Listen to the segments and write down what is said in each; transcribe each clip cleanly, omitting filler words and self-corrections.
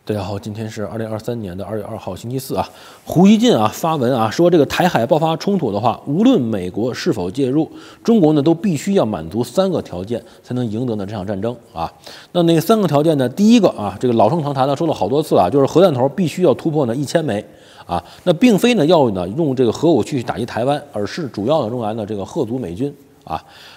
大家好，今天是2023年2月2号，星期四啊。胡锡进发文说这个台海爆发冲突的话，无论美国是否介入，中国呢都必须要满足3个条件才能赢得呢这场战争啊。那3个条件呢，第一个这个老生常谈了，说了好多次就是核弹头必须要突破1000枚啊。那并非呢要用这个核武器去打击台湾，而是主要的用来呢这个吓阻美军啊。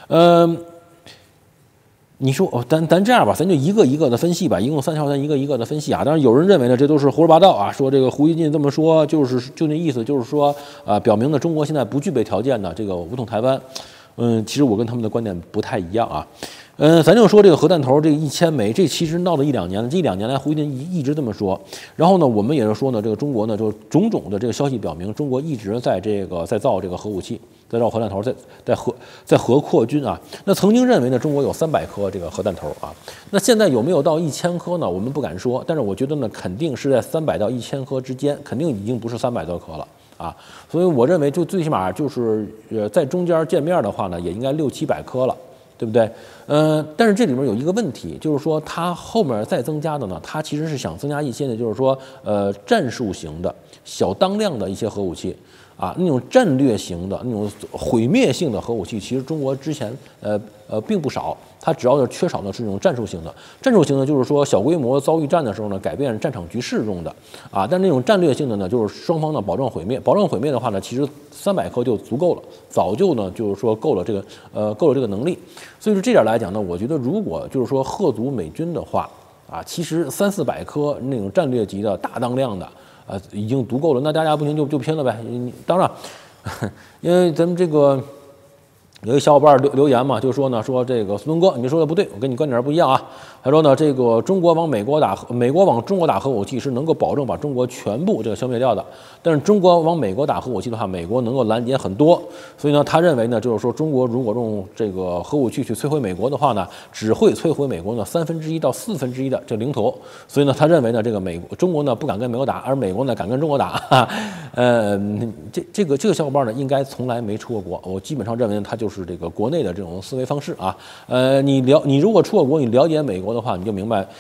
你说咱这样吧，咱就一个一个的分析吧，一共3条，咱一个一个的分析当然，有人认为呢，这都是胡说八道说这个胡锡进这么说，就那意思，就是说表明呢，中国现在不具备条件呢，这个武统台湾。其实我跟他们的观点不太一样咱就说这个核弹头这个1000枚，这其实闹了1-2年了，这1-2年来胡锡进一直这么说。然后呢，我们也是说呢，这个中国呢，就种种的这个消息表明，中国一直在造这个核武器，在造核弹头，在核扩军那曾经认为呢，中国有300颗这个核弹头那现在有没有到1000颗呢？我们不敢说，但是我觉得呢，肯定是在300到1000颗之间，肯定已经不是300多颗了所以我认为就最起码就是在中间见面的话呢，也应该600-700颗了。对不对？但是这里面有一个问题，就是说它后面再增加的呢，它其实是想增加一些呢，就是说战术型的小当量的一些核武器那种战略型的那种毁灭性的核武器，其实中国之前并不少，它主要是缺少的是这种战术型的。战术型的就是说小规模遭遇战的时候呢，改变战场局势用的但那种战略性的呢，就是双方呢保证毁灭。保证毁灭的话呢，其实300颗就足够了，早就呢就是说够了这个能力。所以说这点来讲呢，我觉得如果就是说吓阻美军的话其实300-400颗那种战略级的大当量的已经足够了。那大家不行就拼了呗。当然，因为咱们这个有一小伙伴留言嘛，就说呢，说这个孙东哥，你说的不对，我跟你观点不一样他说呢，这个中国往美国往中国打核武器是能够保证把中国全部这个消灭掉的，但是中国往美国打核武器的话，美国能够拦截很多，所以呢，他认为呢，就是说中国如果用这个核武器去摧毁美国的话呢，只会摧毁美国呢1/3到1/4的这领土，所以呢，他认为呢，这个中国呢不敢跟美国打，而美国呢敢跟中国打这个小伙伴呢应该从来没出过国，我基本上认为他就是这个国内的这种思维方式你如果出过国，你了解美国的话，你就明白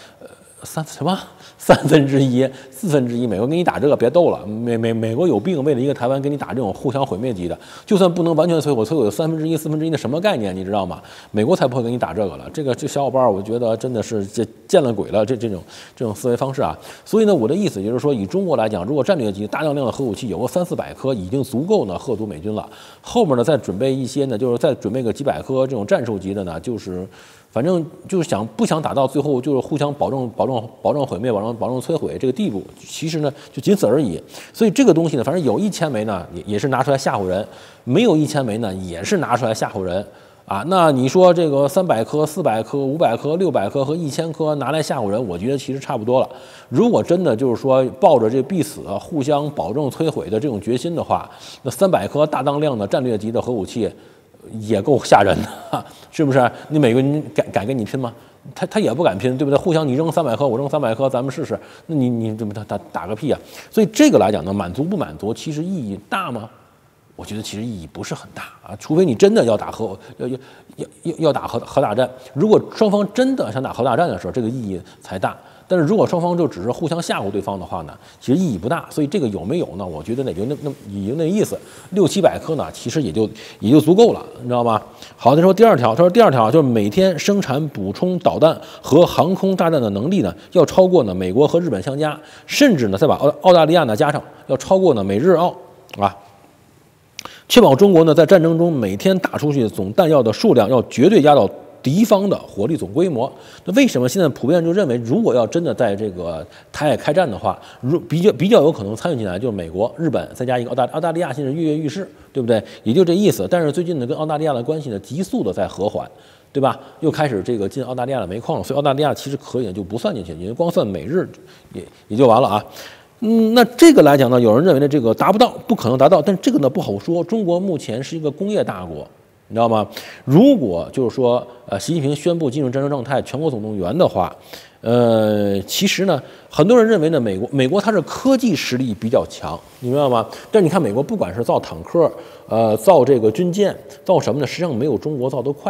1/3、1/4，美国跟你打这个别逗了，美国有病，为了一个台湾跟你打这种互相毁灭级的，就算不能完全摧毁1/3、1/4的什么概念，你知道吗？美国才不会跟你打这个了。这小伙伴我觉得真的是见了鬼了，这种思维方式所以呢，我的意思就是说，以中国来讲，如果战略级大量的核武器有个300-400颗，已经足够呢吓阻美军了。后面呢再准备一些呢，就是再准备个几百颗这种战术级的呢，就是反正就是不想打到最后就是互相保证毁灭、保证摧毁这个地步，其实呢就仅此而已。所以这个东西呢，反正有1000枚呢也是拿出来吓唬人，没有1000枚呢也是拿出来吓唬人那你说这个300颗、400颗、500颗、600颗和1000颗拿来吓唬人，我觉得其实差不多了。如果真的就是说抱着这必死、互相保证摧毁的这种决心的话，那300颗大当量的战略级的核武器也够吓人的，是不是？你美国人敢跟你拼吗？他也不敢拼，对不对？互相你扔300颗，我扔300颗，咱们试试。那你怎么打个屁所以这个来讲呢，满足不满足，其实意义大吗？我觉得其实意义不是很大除非你真的要打要打核大战。如果双方真的想打核大战的时候，这个意义才大。但是如果双方就只是互相吓唬对方的话呢，其实意义不大。所以这个有没有呢？我觉得也就那意思，600-700颗呢，其实也就足够了，你知道吗？好，再说第二条，就是每天生产补充导弹和航空炸弹的能力呢，要超过呢美国和日本相加，甚至呢再把澳大利亚呢加上，要超过呢美日澳确保中国呢在战争中每天打出去的总弹药的数量要绝对压倒敌方的火力总规模。那为什么现在普遍就认为，如果要真的在这个台海开战的话，比较有可能参与进来就是美国、日本，再加一个澳大利亚，现在跃跃欲试，对不对？也就这意思。但是最近呢，跟澳大利亚的关系呢急速的在和缓，对吧？又开始这个进澳大利亚的煤矿，所以澳大利亚其实可以就不算进去，因为光算美日也就完了那这个来讲呢，有人认为呢这个达不到，不可能达到，但这个呢不好说。中国目前是一个工业大国，你知道吗？如果就是说习近平宣布进入战争状态，全国总动员的话，其实呢，很多人认为呢，美国它是科技实力比较强，你知道吗？但是你看美国不管是造坦克，造这个军舰，造什么呢？实际上没有中国造得快。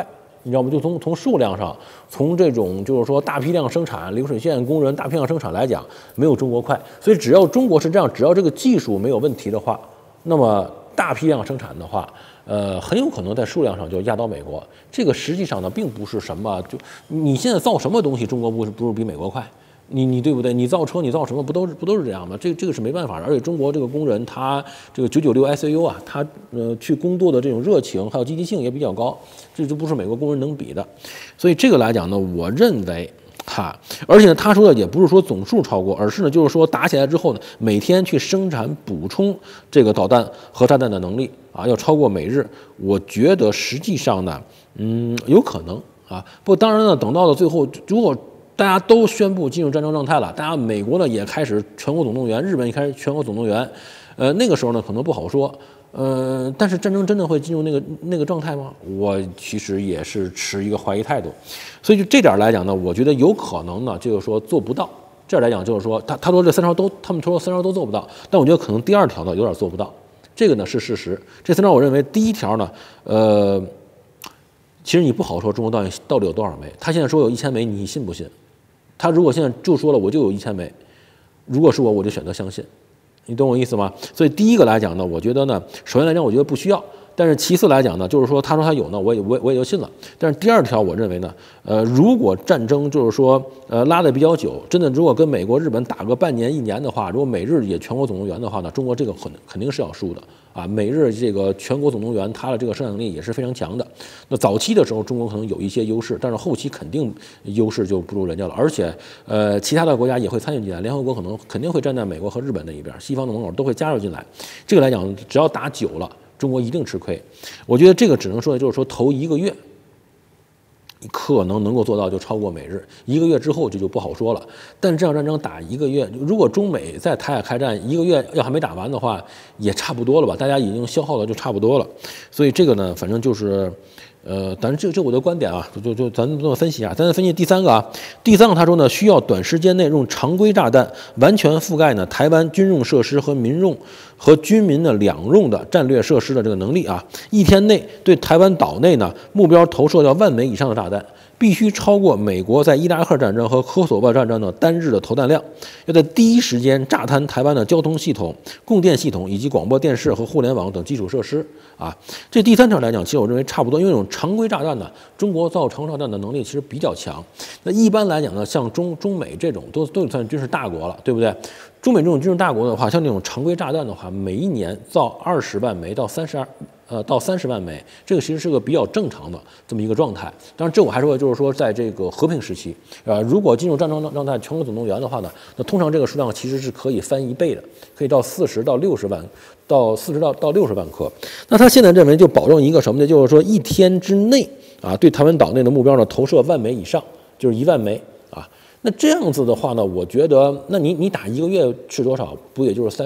你知道吗？就从数量上，从这种就是说大批量生产、流水线工人大批量生产来讲，没有中国快。所以只要中国是这样，只要这个技术没有问题的话，那么大批量生产的话，很有可能在数量上就压倒美国。这个实际上呢，并不是什么就你现在造什么东西，中国不是比美国快？你对不对？你造车，你造什么不都是这样吗？这个是没办法的。而且中国这个工人，他这个996 SAU 啊，他去工作的这种热情还有积极性也比较高，这就不是美国工人能比的。所以这个来讲呢，我认为而且呢，他说的也不是说总数超过，而是呢就是说打起来之后呢，每天去生产补充这个导弹和炸弹的能力啊，要超过美日。我觉得实际上呢，有可能啊。不过当然呢，等到了最后，如果大家都宣布进入战争状态了，大家美国呢也开始全国总动员，日本也开始全国总动员，那个时候呢可能不好说，但是战争真的会进入那个状态吗？我其实也是持一个怀疑态度，所以就这点来讲呢，我觉得有可能呢，就是说做不到。这来讲就是说，他说这3条他们说3条都做不到，但我觉得可能第2条呢有点做不到，这个呢是事实。这3条我认为第1条呢，其实你不好说中国到底有多少枚，他现在说有1000枚，你信不信？他如果现在就说了我就有1000枚，如果是我就选择相信，你懂我意思吗？所以第一个来讲呢，我觉得呢，首先来讲我觉得不需要，但是其次来讲呢，就是说他说他有呢，我也就信了。但是第2条我认为呢，如果战争就是说拉得比较久，真的如果跟美国、日本打个半年、1年的话，如果美日也全国总动员的话呢，中国这个肯定是要输的啊。美日这个全国总动员，它的这个生产力也是非常强的。那早期的时候，中国可能有一些优势，但是后期肯定优势就不如人家了。而且其他的国家也会参与进来，联合国肯定会站在美国和日本那一边，西方的盟友都会加入进来。这个来讲，只要打久了，中国一定吃亏。我觉得这个只能说就是说头1个月可能够做到就超过美日，1个月之后这就不好说了。但这场战争打1个月，如果中美在台海开战1个月要还没打完的话，也差不多了吧？大家已经消耗的就差不多了。所以这个呢，反正就是咱这我的观点啊，就咱这么分析啊。咱再分析第3个啊，第3个他说呢，需要短时间内用常规炸弹完全覆盖呢台湾军用设施和军民的2用的战略设施的这个能力啊，1天内对台湾岛内呢目标投射到1万枚以上的炸弹，必须超过美国在伊拉克战争和科索沃战争的单日的投弹量，要在第一时间炸瘫台湾的交通系统、供电系统以及广播电视和互联网等基础设施啊。这第3条来讲，其实我认为差不多，因为这种常规炸弹呢，中国造常规炸弹的能力其实比较强。那一般来讲呢，像中美这种都算军事大国了，对不对？中美这种军事大国的话，像这种常规炸弹的话，每一年造20万枚到30万枚，这个其实是个比较正常的这么一个状态。当然，这我还说就是说，在这个和平时期，如果进入战争状态、全国总动员的话呢，那通常这个数量其实是可以翻1倍的，可以到40到60万，到40到60万颗。那他现在认为就保证一个什么呢？就是说1天之内啊，对台湾岛内的目标呢投射1万枚以上，就是1万枚啊。那这样子的话呢，我觉得，那你打1个月是多少？不也就是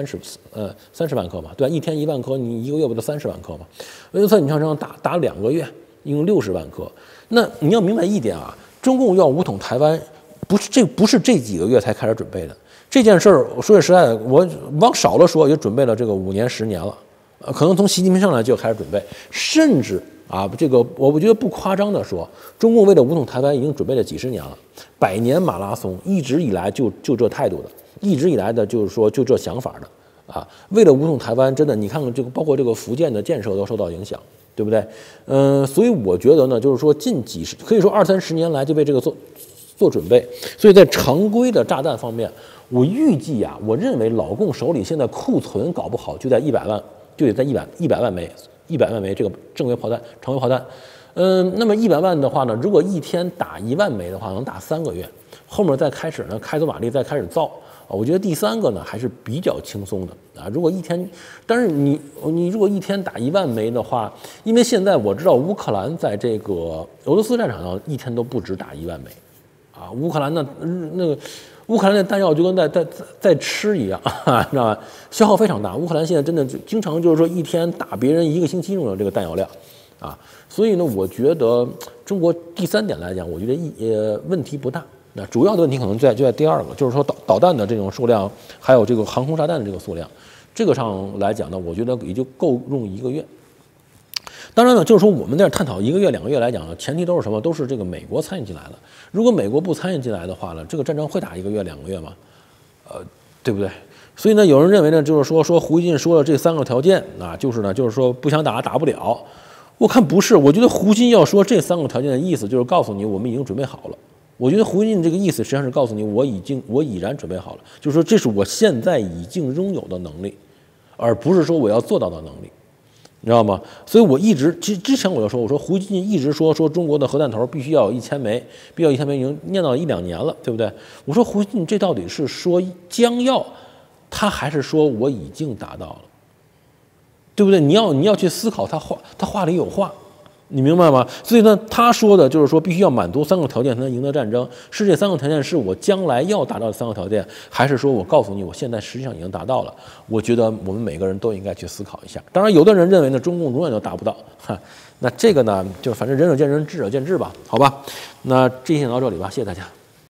30万颗嘛，对吧？1天1万颗，你1个月不就30万颗嘛？就算你像这样打2个月，一共60万颗。那你要明白一点啊，中共要武统台湾，不是这几个月才开始准备的。这件事儿，说句实在的，我往少了说，也准备了这个5年10年了，可能从习近平上来就开始准备，甚至。这个我觉得不夸张的说，中共为了武统台湾已经准备了几十年了，100年马拉松，一直以来就这态度的，一直以来的就是说就这想法的啊。为了武统台湾，真的你看看这个，包括这个福建的建设都受到影响，对不对？所以我觉得呢，就是说可以说20-30年来就为这个做准备。所以在常规的炸弹方面，我预计啊，我认为老共手里现在库存搞不好就在100万，就得在100万枚。100万枚这个正规炮弹、常规炮弹，那么100万的话呢，如果1天打1万枚的话，能打3个月，后面再开始呢，开足马力再开始造啊。我觉得第3个呢还是比较轻松的啊。如果1天，但是你如果1天打1万枚的话，因为现在我知道乌克兰在这个俄罗斯战场上1天都不止打1万枚啊。乌克兰乌克兰的弹药就跟在吃一样，你知道吧？消耗非常大。乌克兰现在真的经常就是说1天打别人1个星期用的这个弹药量，啊，所以呢，我觉得中国第3点来讲，我觉得问题不大。那主要的问题可能就在第2个，就是说导弹的这种数量，还有这个航空炸弹的这个数量，这个上来讲呢，我觉得也就够用1个月。 当然呢，就是说我们在这探讨1个月、2个月来讲呢，前提都是什么？都是这个美国参与进来了。如果美国不参与进来的话呢，这个战争会打1个月、2个月吗？对不对？所以呢，有人认为呢，就是说胡锡进说了这3个条件啊，就是说不想打不了。我看不是，我觉得胡锡进要说这3个条件的意思，就是告诉你我们已经准备好了。我觉得胡锡进这个意思实际上是告诉你我已然准备好了，就是说这是我现在已经拥有的能力，而不是说我要做到的能力。你知道吗？所以我一直之前我说胡锡进一直说中国的核弹头必须要有1000枚，必要1000枚，已经念到1-2年了，对不对？我说胡锡进这到底是说将要，他还是说我已经达到了，对不对？你要去思考他话里有话，你明白吗？所以呢，他说的就是说必须要满足3个条件才能赢得战争，是这3个条件是我将来要达到的3个条件，还是说我告诉你我现在实际上已经达到了？我觉得我们每个人都应该去思考一下。当然，有的人认为呢，中共永远都达不到，那这个呢，就反正仁者见仁，智者见智吧，好吧？那这期讲到这里吧，谢谢大家。